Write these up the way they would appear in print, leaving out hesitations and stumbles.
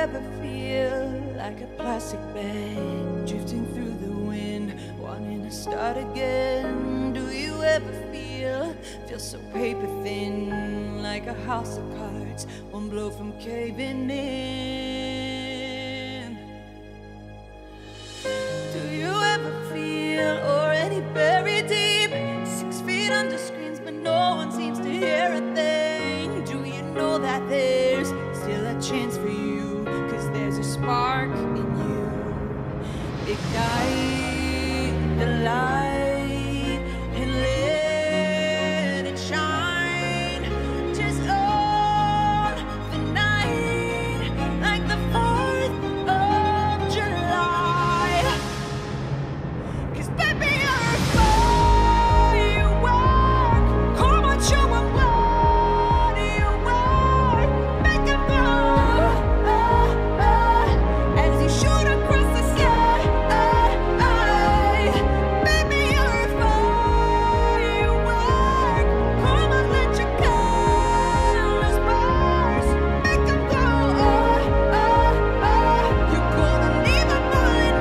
ever feel like a plastic bag drifting through the wind, wanting to start again? Do you ever feel so paper thin, like a house of cards, one blow from caving in? Do you ever feel already buried deep, 6 feet under screens, but no one seems to hear a thing? Do you know that there's still a chance for you, 'cause there's a spark in you? Ignite the light and let it shine. Just own the night like the 4th of July. 'Cause baby, you're a firework. Come on, show 'em what you are. Make 'em blow as you shoot across the sky. Baby, you're a firework. Come on, let your colors burst. Make 'em glow. You're gonna leave 'em falling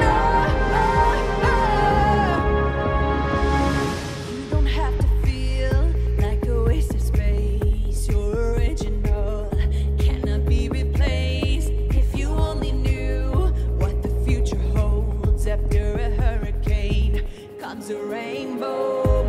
You don't have to feel like a waste of space. You're original, cannot be replaced. If you only knew what the future holds, after a hurricane comes a rainbow.